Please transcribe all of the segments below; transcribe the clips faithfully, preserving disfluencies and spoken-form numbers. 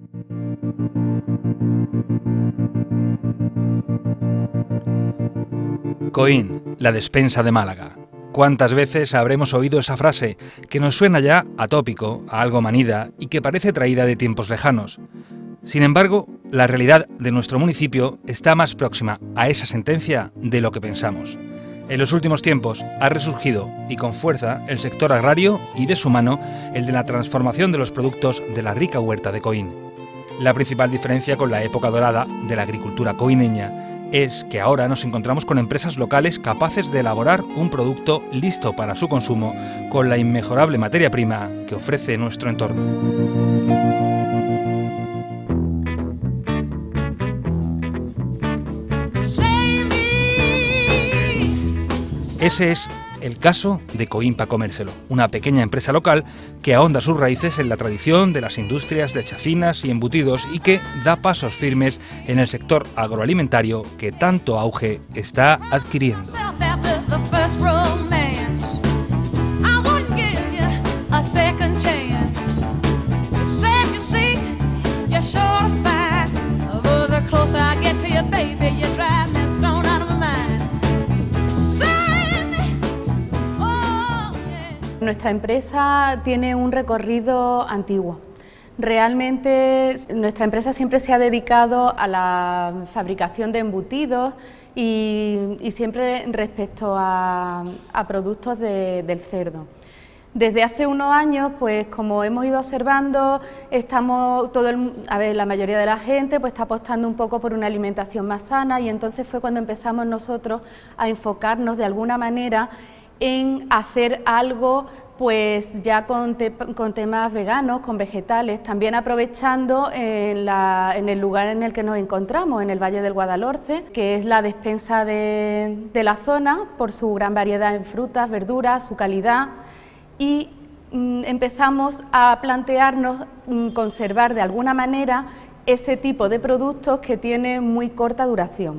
Coín, la despensa de Málaga. ¿Cuántas veces habremos oído esa frase que nos suena ya a tópico, a algo manida y que parece traída de tiempos lejanos? Sin embargo, la realidad de nuestro municipio está más próxima a esa sentencia de lo que pensamos. En los últimos tiempos ha resurgido, y con fuerza, el sector agrario y de su mano, el de la transformación de los productos de la rica huerta de Coín. La principal diferencia con la época dorada de la agricultura coineña es que ahora nos encontramos con empresas locales capaces de elaborar un producto listo para su consumo con la inmejorable materia prima que ofrece nuestro entorno. Ese es el caso de Coín Pa Comérselo, una pequeña empresa local que ahonda sus raíces en la tradición de las industrias de chacinas y embutidos y que da pasos firmes en el sector agroalimentario que tanto auge está adquiriendo. Nuestra empresa tiene un recorrido antiguo. Realmente nuestra empresa siempre se ha dedicado a la fabricación de embutidos y, y siempre respecto a, a productos de, del cerdo. Desde hace unos años, pues como hemos ido observando, estamos todo el, a ver, la mayoría de la gente pues está apostando un poco por una alimentación más sana y entonces fue cuando empezamos nosotros a enfocarnos de alguna manera en hacer algo pues ya con, te, con temas veganos, con vegetales, también aprovechando en, la, en el lugar en el que nos encontramos, en el Valle del Guadalhorce, que es la despensa de, de la zona por su gran variedad en frutas, verduras, su calidad, y mm, empezamos a plantearnos mm, conservar de alguna manera ese tipo de productos que tienen muy corta duración.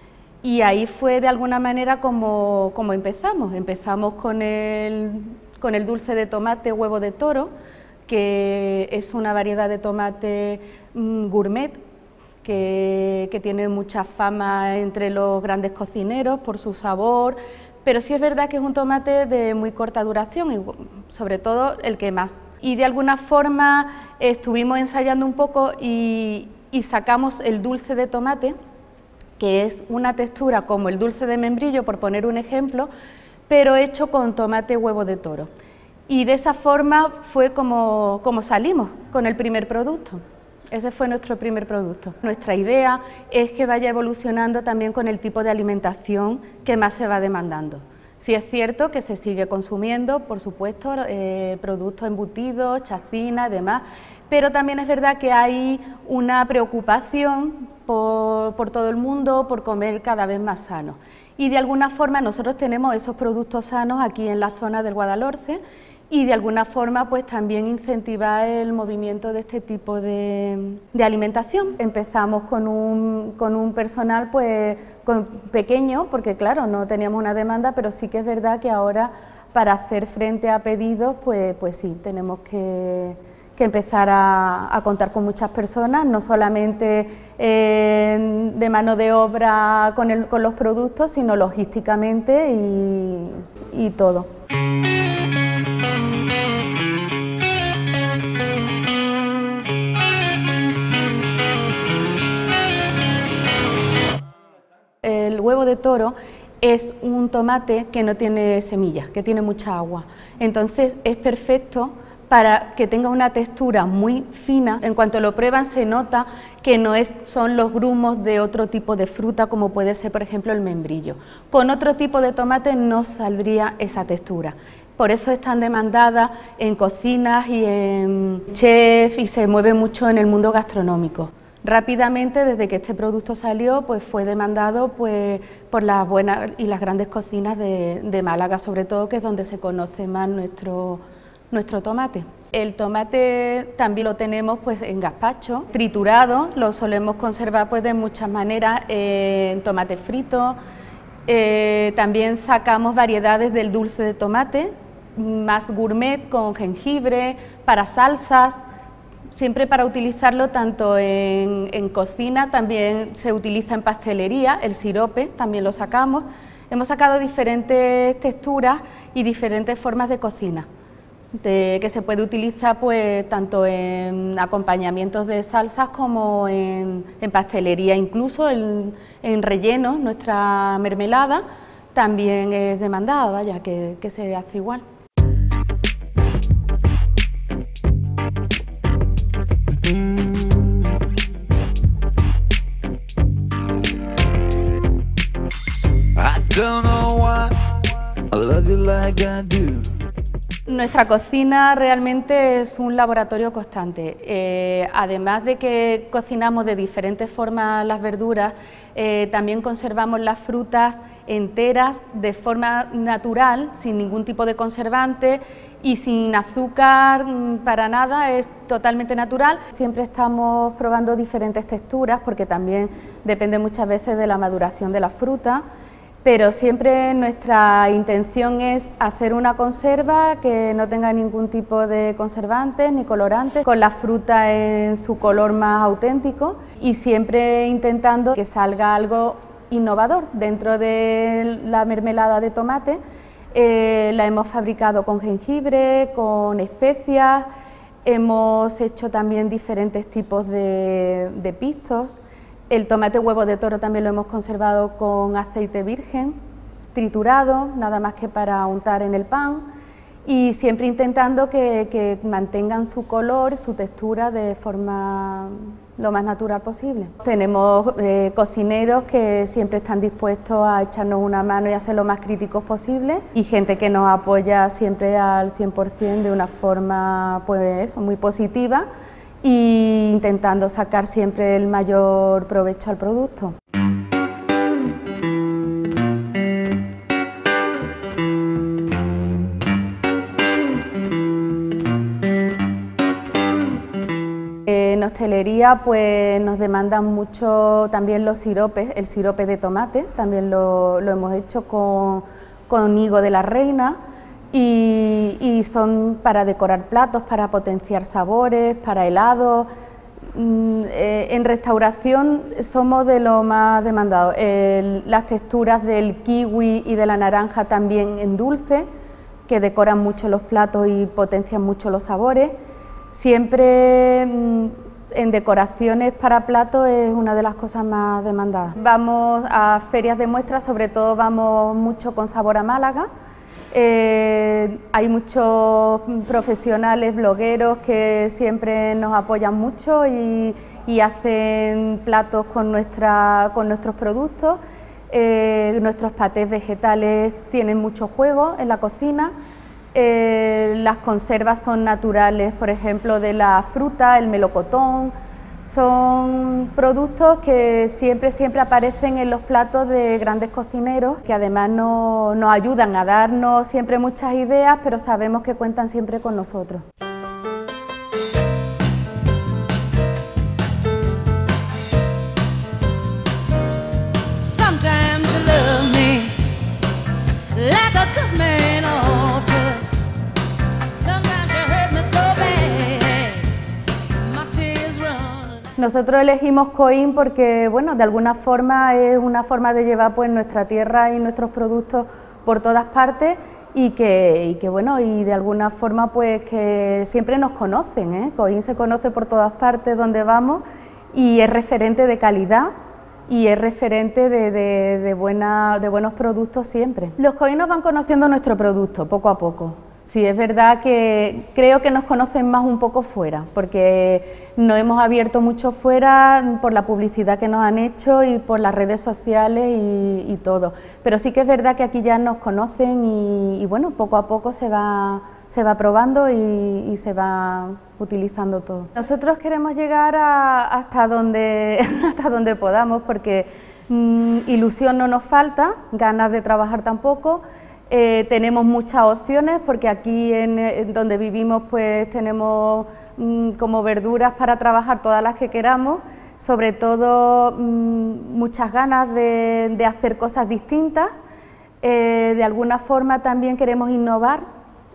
Y ahí fue de alguna manera como, como empezamos. Empezamos con el, con el dulce de tomate huevo de toro, que es una variedad de tomate mmm, gourmet, que, que tiene mucha fama entre los grandes cocineros por su sabor, pero sí es verdad que es un tomate de muy corta duración, y sobre todo el que más. Y de alguna forma estuvimos ensayando un poco y, y sacamos el dulce de tomate, que es una textura como el dulce de membrillo, por poner un ejemplo, pero hecho con tomate huevo de toro. Y de esa forma fue como, como salimos con el primer producto. Ese fue nuestro primer producto. Nuestra idea es que vaya evolucionando también con el tipo de alimentación que más se va demandando. Sí es cierto que se sigue consumiendo, por supuesto, eh, productos embutidos, chacinas, demás, pero también es verdad que hay una preocupación por, por todo el mundo por comer cada vez más sano. Y de alguna forma nosotros tenemos esos productos sanos aquí en la zona del Guadalhorce y de alguna forma pues también incentivar el movimiento de este tipo de, de alimentación. Empezamos con un, con un personal pues con, pequeño, porque claro, no teníamos una demanda, pero sí que es verdad que ahora para hacer frente a pedidos pues, pues sí, tenemos que, que empezar a, a contar con muchas personas, no solamente eh, de mano de obra con, el, con los productos, sino logísticamente y, y todo. El huevo de toro es un tomate que no tiene semillas, que tiene mucha agua, entonces es perfecto para que tenga una textura muy fina. En cuanto lo prueban se nota que no es, son los grumos de otro tipo de fruta como puede ser por ejemplo el membrillo. Con otro tipo de tomate no saldría esa textura. Por eso es tan demandada en cocinas y en chef y se mueve mucho en el mundo gastronómico. Rápidamente, desde que este producto salió, pues fue demandado pues, por las buenas y las grandes cocinas de, de Málaga, sobre todo, que es donde se conoce más nuestro, nuestro tomate. El tomate también lo tenemos pues, en gazpacho, triturado, lo solemos conservar pues, de muchas maneras, eh, en tomate frito. Eh, también sacamos variedades del dulce de tomate, más gourmet, con jengibre, para salsas. siempre para utilizarlo tanto en, en cocina, también se utiliza en pastelería, el sirope también lo sacamos. Hemos sacado diferentes texturas y diferentes formas de cocina, de, que se puede utilizar pues tanto en acompañamientos de salsas como en, en pastelería, incluso en, en rellenos. Nuestra mermelada también es demandada, vaya, que, que se hace igual. Nuestra cocina realmente es un laboratorio constante. Eh, además de que cocinamos de diferentes formas las verduras, eh, también conservamos las frutas enteras de forma natural, sin ningún tipo de conservante y sin azúcar para nada, es totalmente natural. Siempre estamos probando diferentes texturas porque también depende muchas veces de la maduración de la fruta. Pero siempre nuestra intención es hacer una conserva que no tenga ningún tipo de conservantes ni colorantes, con la fruta en su color más auténtico y siempre intentando que salga algo innovador. Dentro de la mermelada de tomate eh, la hemos fabricado con jengibre, con especias, hemos hecho también diferentes tipos de, de pistos. El tomate huevo de toro también lo hemos conservado con aceite virgen, triturado, nada más que para untar en el pan, y siempre intentando que, que mantengan su color, su textura de forma lo más natural posible. Tenemos eh, cocineros que siempre están dispuestos a echarnos una mano y a ser lo más críticos posible, y gente que nos apoya siempre al cien por cien de una forma pues eso, muy positiva, y intentando sacar siempre el mayor provecho al producto. En hostelería pues nos demandan mucho también los siropes, el sirope de tomate, también lo, lo hemos hecho con, con higo de la reina. Y, y son para decorar platos, para potenciar sabores, para helados. Mm, eh, en restauración somos de lo más demandado. El, las texturas del kiwi y de la naranja también en dulce, que decoran mucho los platos y potencian mucho los sabores. Siempre mm, en decoraciones para platos es una de las cosas más demandadas. Vamos a ferias de muestras, sobre todo vamos mucho con Sabor a Málaga. Eh, hay muchos profesionales, blogueros que siempre nos apoyan mucho y, y hacen platos con, nuestra, con nuestros productos. Eh, nuestros patés vegetales tienen mucho juego en la cocina. Eh, las conservas son naturales, por ejemplo, de la fruta, el melocotón. Son productos que siempre, siempre aparecen en los platos de grandes cocineros, que además nos, nos ayudan a darnos siempre muchas ideas, pero sabemos que cuentan siempre con nosotros. Nosotros elegimos Coín porque, bueno, de alguna forma es una forma de llevar pues nuestra tierra y nuestros productos por todas partes y que, y que bueno, y de alguna forma pues que siempre nos conocen, ¿eh? Coín se conoce por todas partes donde vamos y es referente de calidad y es referente de, de, de, buena, de buenos productos siempre. Los coínos van conociendo nuestro producto poco a poco. Sí, es verdad que creo que nos conocen más un poco fuera, porque nos hemos abierto mucho fuera por la publicidad que nos han hecho y por las redes sociales y, y todo. Pero sí que es verdad que aquí ya nos conocen y, y bueno, poco a poco se va, se va probando y, y se va utilizando todo. Nosotros queremos llegar a, hasta, donde, hasta donde podamos, porque mmm, ilusión no nos falta, ganas de trabajar tampoco. Eh, tenemos muchas opciones porque aquí en, en donde vivimos pues tenemos mmm, como verduras para trabajar todas las que queramos, sobre todo mmm, muchas ganas de, de hacer cosas distintas. Eh, de alguna forma también queremos innovar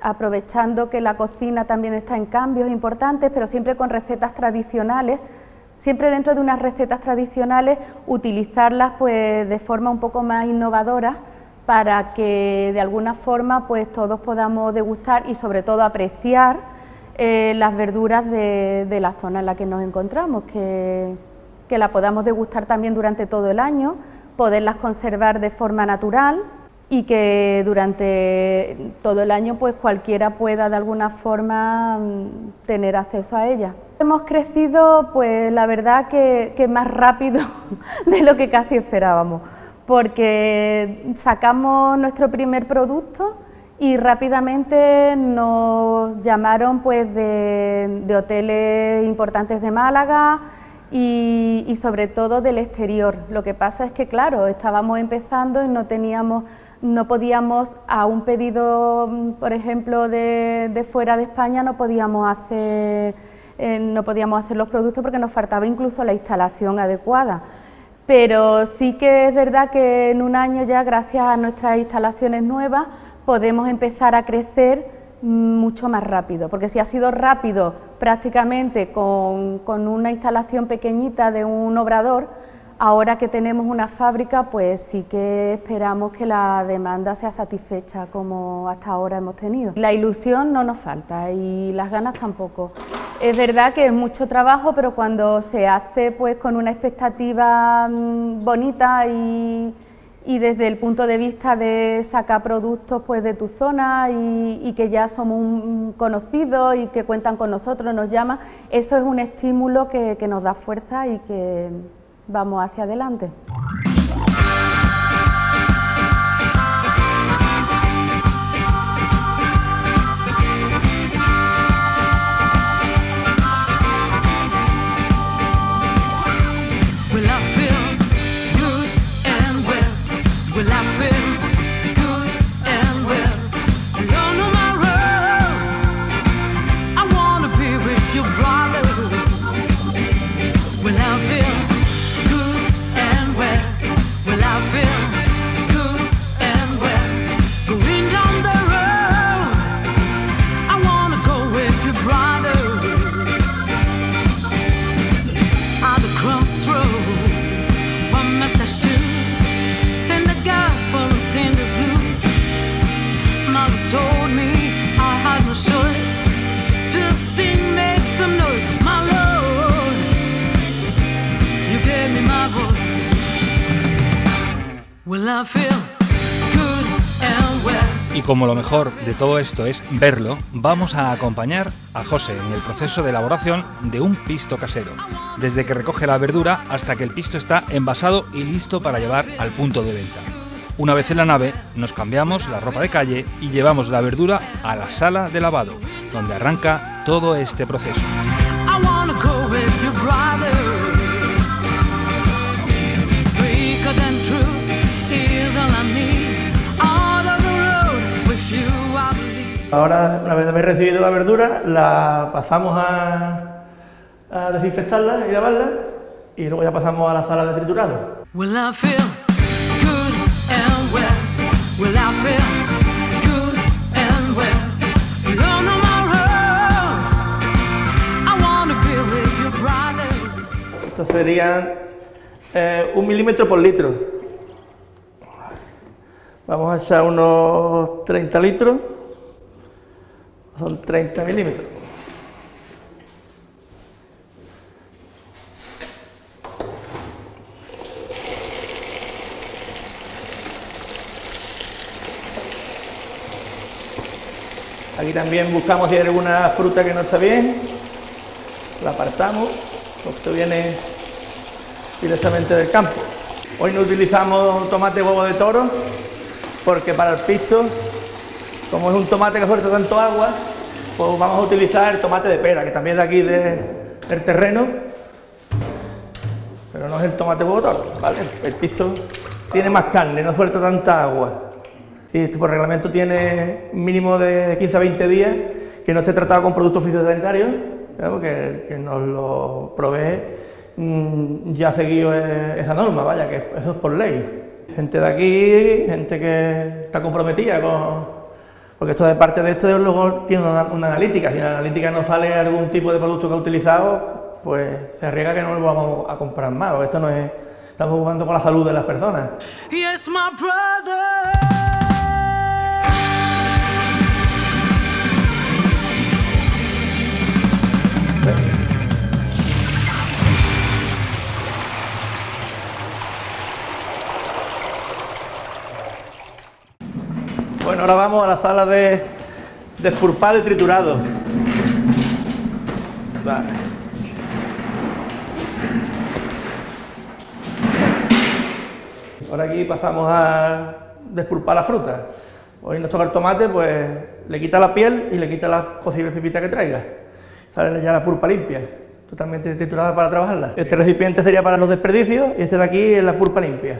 aprovechando que la cocina también está en cambios importantes, pero siempre con recetas tradicionales, siempre dentro de unas recetas tradicionales, utilizarlas pues de forma un poco más innovadora para que de alguna forma pues todos podamos degustar y sobre todo apreciar eh, las verduras de, de la zona en la que nos encontramos, que, que la podamos degustar también durante todo el año, poderlas conservar de forma natural y que durante todo el año pues cualquiera pueda de alguna forma tener acceso a ellas. Hemos crecido pues la verdad que, que más rápido de lo que casi esperábamos, porque sacamos nuestro primer producto y rápidamente nos llamaron pues de, de hoteles importantes de Málaga y, y sobre todo del exterior. Lo que pasa es que claro, estábamos empezando y no teníamos, no podíamos a un pedido, por ejemplo, de, de fuera de España no podíamos hacer, eh, no podíamos hacer los productos porque nos faltaba incluso la instalación adecuada. Pero sí que es verdad que en un año ya, gracias a nuestras instalaciones nuevas, podemos empezar a crecer mucho más rápido, porque si ha sido rápido prácticamente con, con una instalación pequeñita de un obrador, ahora que tenemos una fábrica, pues sí que esperamos que la demanda sea satisfecha como hasta ahora hemos tenido. La ilusión no nos falta y las ganas tampoco. Es verdad que es mucho trabajo, pero cuando se hace pues con una expectativa bonita y, y desde el punto de vista de sacar productos pues de tu zona y, y que ya somos un conocidos y que cuentan con nosotros, nos llaman, eso es un estímulo que, que nos da fuerza y que vamos hacia adelante. Y como lo mejor de todo esto es verlo, vamos a acompañar a José en el proceso de elaboración de un pisto casero, desde que recoge la verdura hasta que el pisto está envasado y listo para llevar al punto de venta. Una vez en la nave, nos cambiamos la ropa de calle y llevamos la verdura a la sala de lavado, donde arranca todo este proceso. Ahora, una vez haber recibido la verdura, la pasamos a, a desinfectarla y lavarla y luego ya pasamos a la sala de triturado. Estos serían eh, un milímetro por litro. Vamos a echar unos treinta litros. Son treinta milímetros. Aquí también buscamos si hay alguna fruta que no está bien, la apartamos, esto viene directamente del campo. Hoy no utilizamos tomate huevo de toro porque para el pisto, como es un tomate que suelta tanto agua, pues vamos a utilizar el tomate de pera, que también es de aquí de, del terreno, pero no es el tomate huevo toro, ¿vale? El pisto tiene más carne, no suelta tanta agua. Y por reglamento tiene un mínimo de quince a veinte días que no esté tratado con productos fitosanitarios, ¿no? que, que nos lo provee mmm, ya seguido esa norma, vaya, que eso es por ley. Gente de aquí, gente que está comprometida con, Porque esto de parte de esto luego tiene una, una analítica, si en la analítica no sale algún tipo de producto que ha utilizado, pues se arriesga que no lo vamos a comprar más, esto no es, estamos jugando con la salud de las personas. Yes, my brother. Bueno, ahora vamos a la sala de, de expurpado y triturado. Vale. Ahora aquí pasamos a despulpar la fruta. Hoy nos toca el tomate, pues le quita la piel y le quita las posibles pipitas que traiga. Sale ya la pulpa limpia, totalmente triturada para trabajarla. Este recipiente sería para los desperdicios y este de aquí es la pulpa limpia.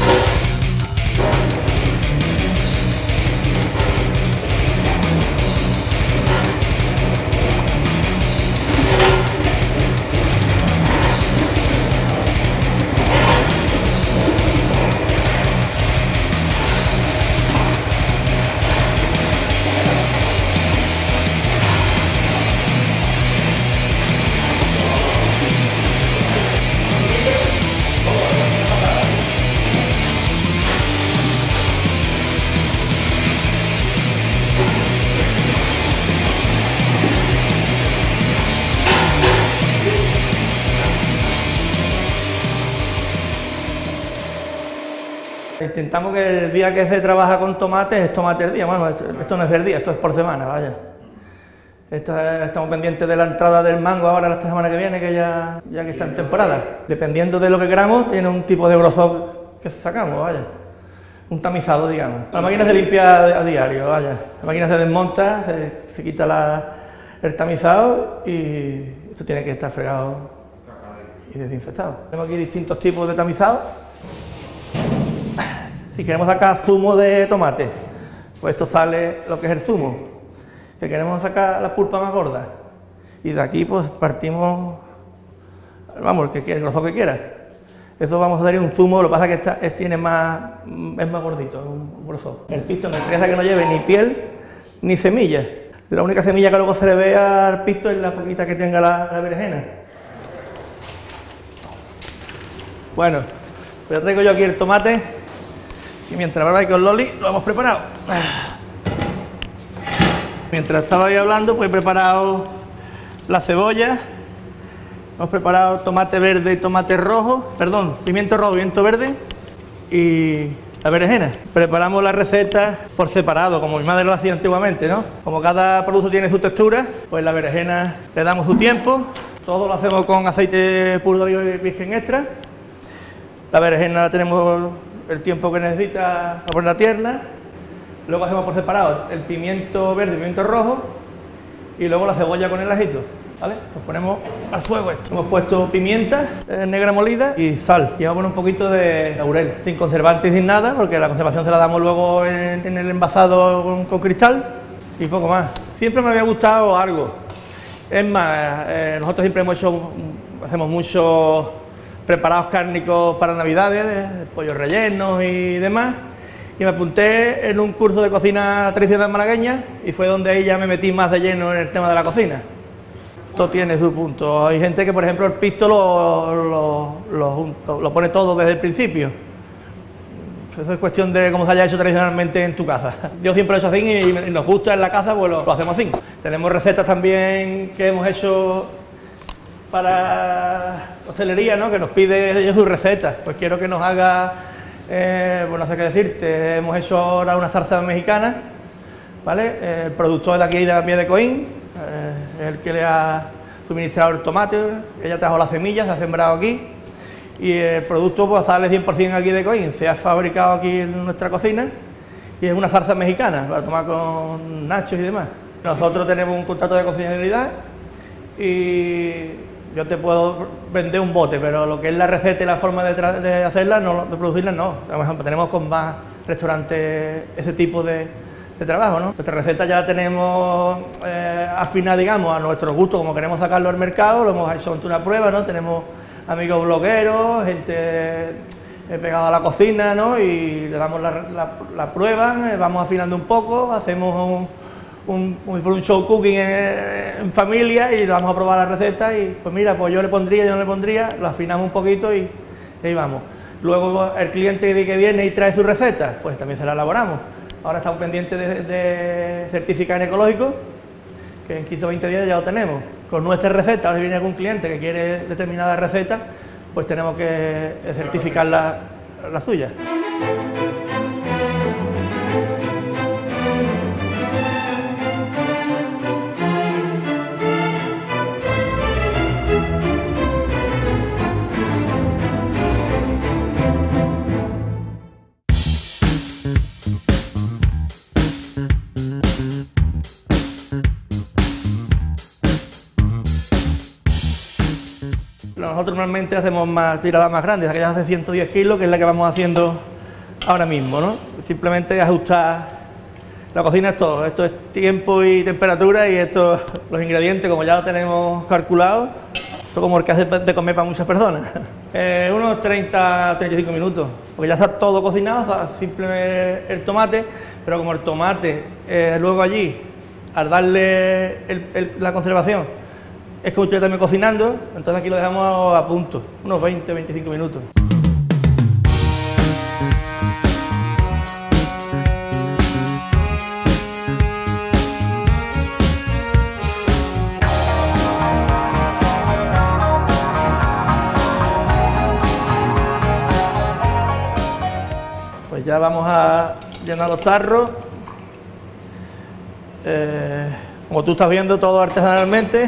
Intentamos que el día que se trabaja con tomates es tomate el día, bueno, esto, esto no es el día, esto es por semana, vaya. Esto es, estamos pendientes de la entrada del mango ahora esta semana que viene, que ya, ya que está en temporada. Dependiendo de lo que queramos, tiene un tipo de grosor que sacamos, vaya. Un tamizado, digamos. La máquina se limpia a, a diario, vaya. La máquina se desmonta, se, se quita la, el tamizado y esto tiene que estar fregado y desinfectado. Tenemos aquí distintos tipos de tamizado. Si queremos sacar zumo de tomate, pues esto sale lo que es el zumo. Si queremos sacar la pulpa más gorda, y de aquí pues partimos, vamos, el que quiera, el grosor que quiera. Eso vamos a hacer un zumo, lo que pasa es que esta, es, tiene más, es más gordito, un grosor. El pisto me interesa que no lleve ni piel ni semilla. La única semilla que luego se le ve al pisto es la poquita que tenga la, la berenjena. Bueno, pues traigo yo aquí el tomate. Y mientras ahora hay con Loli, lo hemos preparado. Mientras estaba ahí hablando, pues he preparado la cebolla, hemos preparado tomate verde y tomate rojo, perdón, pimiento rojo, pimiento verde y la berenjena. Preparamos la receta por separado, como mi madre lo hacía antiguamente, ¿no? Como cada producto tiene su textura, pues la berenjena le damos su tiempo, todo lo hacemos con aceite puro de oliva virgen extra. La berenjena la tenemos el tiempo que necesita para ponerla tierna, luego hacemos por separado el pimiento verde y pimiento rojo y luego la cebolla con el ajito, ¿vale? Pues ponemos al fuego esto. Hemos puesto pimienta eh, negra molida y sal, y vamos a poner un poquito de laurel, sin conservante y sin nada, porque la conservación se la damos luego en, en el envasado con, con cristal y poco más. Siempre me había gustado algo, es más, eh, nosotros siempre hemos hecho, hacemos muchos preparados cárnicos para navidades, de pollos rellenos y demás, y me apunté en un curso de cocina tradicional malagueña y fue donde ahí ya me metí más de lleno en el tema de la cocina. Esto tiene su punto. Hay gente que, por ejemplo, el pisto lo, lo, lo, lo pone todo desde el principio. Eso es cuestión de cómo se haya hecho tradicionalmente en tu casa. Yo siempre lo he hecho así y nos gusta en la casa, pues lo, lo hacemos así. Tenemos recetas también que hemos hecho para hostelería, ¿no? Que nos pide ellos sus recetas, pues quiero que nos haga, eh, pues no sé qué decirte, hemos hecho ahora una salsa mexicana, ¿vale? Eh, el productor de aquí de la Vía de Coín, eh, es el que le ha suministrado el tomate, ella trajo las semillas, se ha sembrado aquí, y el producto pues sale cien por cien aquí de Coín, se ha fabricado aquí en nuestra cocina, y es una salsa mexicana, para tomar con nachos y demás. Nosotros tenemos un contrato de confidencialidad, y yo te puedo vender un bote, pero lo que es la receta y la forma de, de hacerla, no, de producirla, no. Por ejemplo, tenemos con más restaurantes ese tipo de, de trabajo, ¿no? Nuestra receta ya la tenemos eh, afinada, digamos, a nuestro gusto, como queremos sacarlo al mercado, lo hemos hecho ante una prueba, ¿no? Tenemos amigos blogueros, gente eh, pegado a la cocina, ¿no? Y le damos la, la, la prueba, eh, vamos afinando un poco, hacemos un, un, un, un show cooking en, en familia y le vamos a probar la receta y pues mira, pues yo le pondría, yo no le pondría, lo afinamos un poquito y, y ahí vamos. Luego el cliente que viene y trae su receta, pues también se la elaboramos. Ahora estamos pendientes de, de certificar en ecológico, que en quince o veinte días ya lo tenemos. Con nuestra receta, ahora si viene algún cliente que quiere determinada receta, pues tenemos que certificar la, la suya. Nosotros normalmente hacemos más tiradas más grandes, aquellas de ciento diez kilos, que es la que vamos haciendo ahora mismo, ¿no? Simplemente ajustar, la cocina es todo, esto es tiempo y temperatura y esto, los ingredientes, como ya lo tenemos calculado, esto como el que hace de comer para muchas personas. Eh, unos treinta a treinta y cinco minutos, porque ya está todo cocinado, está simplemente el tomate, pero como el tomate eh, luego allí, al darle el, el, la conservación, es que usted también cocinando, entonces aquí lo dejamos a punto, unos veinte a veinticinco minutos. Pues ya vamos a llenar los tarros. Eh, como tú estás viendo, todo artesanalmente.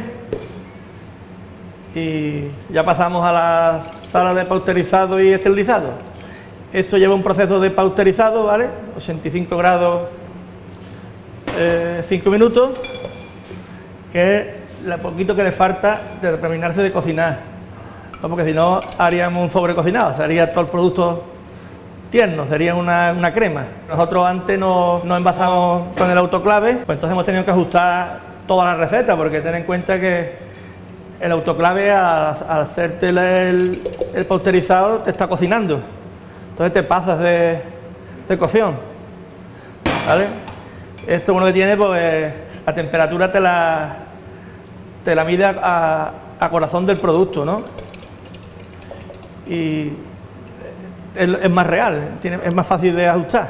Y ya pasamos a la sala de pausterizado y esterilizado. Esto lleva un proceso de pausterizado, ¿vale? ochenta y cinco grados, eh, cinco minutos, que es lo poquito que le falta de terminarse de cocinar, ¿no? Porque si no haríamos un sobrecocinado, sería todo el producto tierno, sería una, una crema. Nosotros antes no, no envasamos con el autoclave, pues entonces hemos tenido que ajustar toda la receta, porque ten en cuenta que el autoclave, al, al hacerte el, el, el pausterizado, te está cocinando, entonces te pasas de, de cocción, ¿vale? Esto uno que tiene, pues la temperatura te la, te la mide a, a corazón del producto, ¿no? Y es, es más real, tiene, es más fácil de ajustar.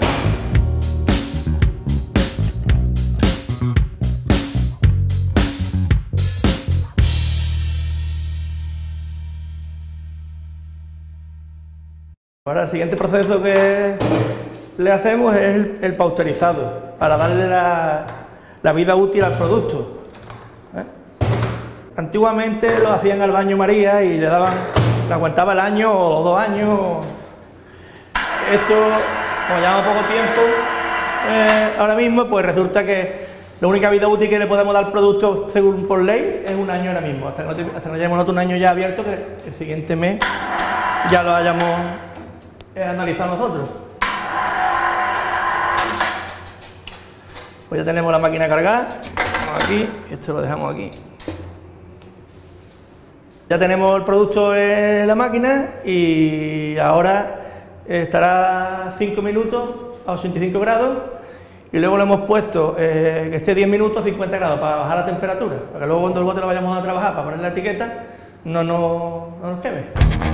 Ahora el siguiente proceso que le hacemos es el, el pausterizado, para darle la, la vida útil al producto, ¿eh? Antiguamente lo hacían al baño María y le daban, le aguantaba el año o los dos años. Esto, como llevamos poco tiempo, eh, ahora mismo, pues resulta que la única vida útil que le podemos dar al producto, según por ley, es un año ahora mismo, hasta que no, te, hasta que no llevemos nosotros un año ya abierto, que el siguiente mes ya lo hayamos analizado nosotros. Pues ya tenemos la máquina cargada, vamos aquí, esto lo dejamos aquí. Ya tenemos el producto en la máquina y ahora estará cinco minutos a ochenta y cinco grados y luego le hemos puesto eh, que esté diez minutos a cincuenta grados para bajar la temperatura, para que luego cuando el bote lo vayamos a trabajar para poner la etiqueta no, no, no nos queme.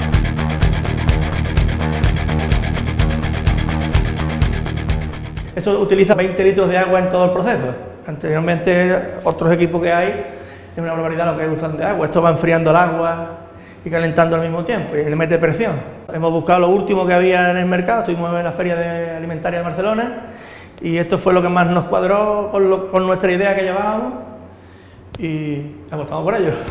Esto utiliza veinte litros de agua en todo el proceso. Anteriormente, otros equipos que hay, es una barbaridad lo que usan de agua. Esto va enfriando el agua y calentando al mismo tiempo y le mete presión. Hemos buscado lo último que había en el mercado, estuvimos en la Feria de Alimentaria de Barcelona y esto fue lo que más nos cuadró con, lo, con nuestra idea que llevábamos y apostamos por ello.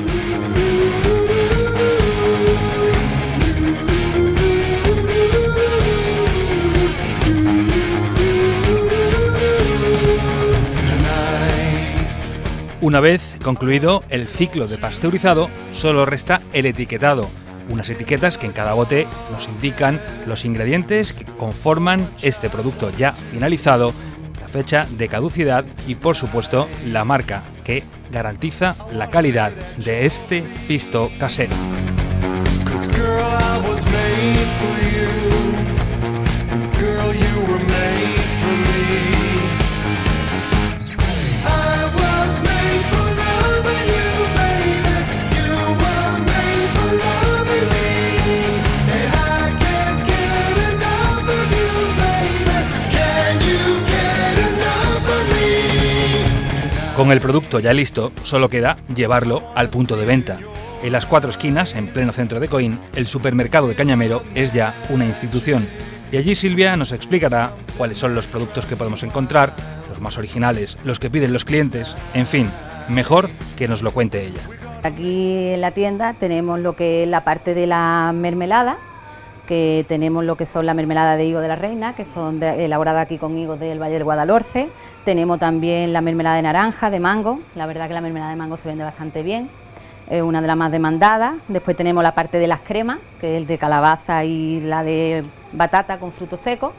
Una vez concluido el ciclo de pasteurizado, solo resta el etiquetado, unas etiquetas que en cada bote nos indican los ingredientes que conforman este producto ya finalizado, la fecha de caducidad y, por supuesto, la marca que garantiza la calidad de este pisto casero. Con el producto ya listo, solo queda llevarlo al punto de venta. En las cuatro esquinas, en pleno centro de Coín, el supermercado de Cañamero es ya una institución. Y allí Silvia nos explicará cuáles son los productos que podemos encontrar, los más originales, los que piden los clientes, en fin, mejor que nos lo cuente ella. Aquí en la tienda tenemos lo que es la parte de la mermelada, que tenemos lo que son la mermelada de higo de la reina, que son de, elaboradas aquí con higos del Valle del Guadalhorce. Tenemos también la mermelada de naranja, de mango, la verdad que la mermelada de mango se vende bastante bien, es una de las más demandadas. Después tenemos la parte de las cremas, que es el de calabaza y la de batata con frutos secos.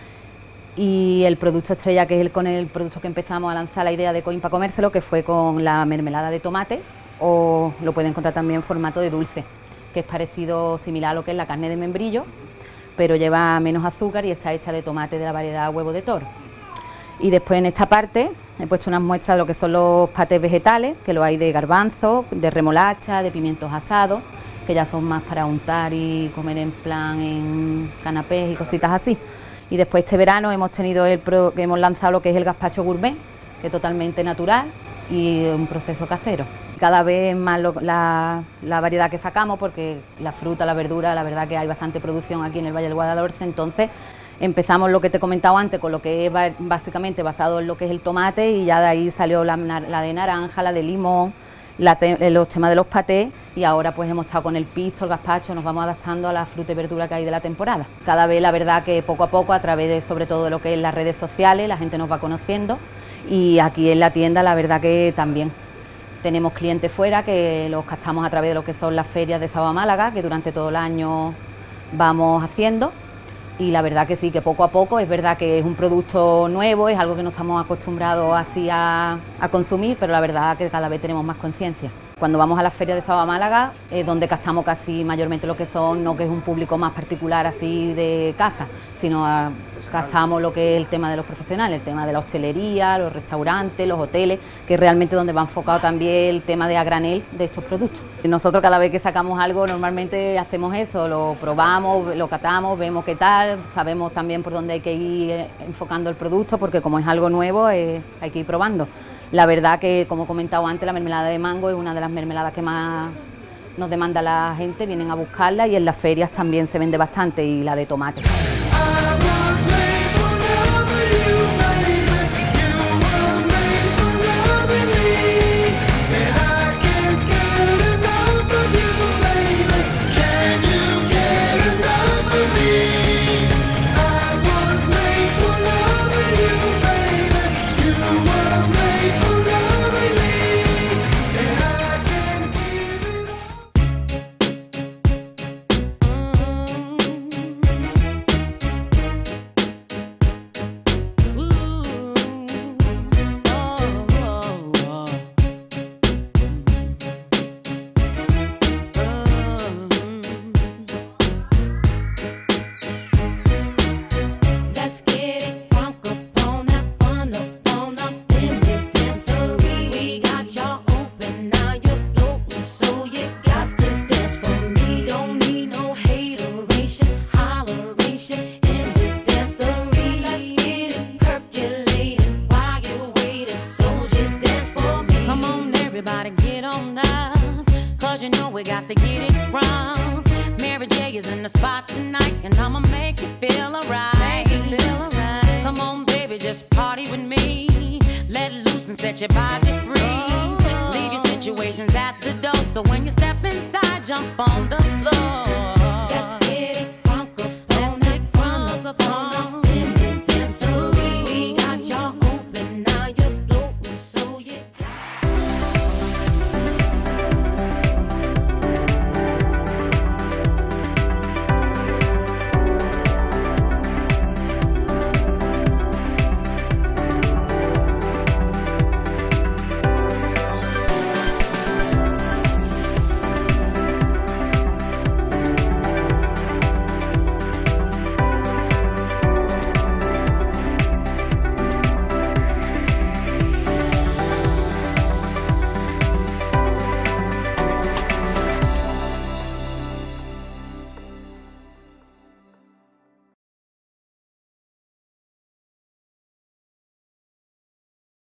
Y el producto estrella, que es el, con el producto que empezamos a lanzar la idea de Coín para comérselo, que fue con la mermelada de tomate, o lo pueden encontrar también en formato de dulce, que es parecido, similar a lo que es la carne de membrillo, pero lleva menos azúcar y está hecha de tomate de la variedad huevo de toro. Y después en esta parte he puesto unas muestras de lo que son los patés vegetales, que lo hay de garbanzo, de remolacha, de pimientos asados, que ya son más para untar y comer en plan en canapés y cositas así. Y después este verano hemos tenido el pro, que hemos lanzado lo que es el gazpacho gourmet, que es totalmente natural y un proceso casero. Cada vez más lo, la, la variedad que sacamos, porque la fruta, la verdura, la verdad que hay bastante producción aquí en el Valle del Guadalhorce, entonces empezamos lo que te he comentado antes, con lo que es básicamente basado en lo que es el tomate, y ya de ahí salió la, la de naranja, la de limón, la te, los temas de los patés, y ahora pues hemos estado con el pisto, el gazpacho, nos vamos adaptando a la fruta y verdura que hay de la temporada. Cada vez la verdad que poco a poco, a través de sobre todo lo que es las redes sociales, la gente nos va conociendo, y aquí en la tienda la verdad que también tenemos clientes fuera que los captamos a través de lo que son las ferias de Sábado Málaga, que durante todo el año vamos haciendo. Y la verdad que sí, que poco a poco, es verdad que es un producto nuevo, es algo que no estamos acostumbrados así a, a consumir, pero la verdad que cada vez tenemos más conciencia. Cuando vamos a las ferias de Sábado Málaga es donde captamos casi mayormente lo que son, no que es un público más particular así de casa, sino a, captamos lo que es el tema de los profesionales, el tema de la hostelería, los restaurantes, los hoteles, que es realmente donde va enfocado también el tema de a granel de estos productos. Nosotros cada vez que sacamos algo normalmente hacemos eso, lo probamos, lo catamos, vemos qué tal, sabemos también por dónde hay que ir enfocando el producto, porque como es algo nuevo eh, hay que ir probando. La verdad que, como he comentado antes, la mermelada de mango es una de las mermeladas que más nos demanda la gente, vienen a buscarla, y en las ferias también se vende bastante, y la de tomate. Set your body free. Leave your situations at the door. So when you step inside, jump on the floor.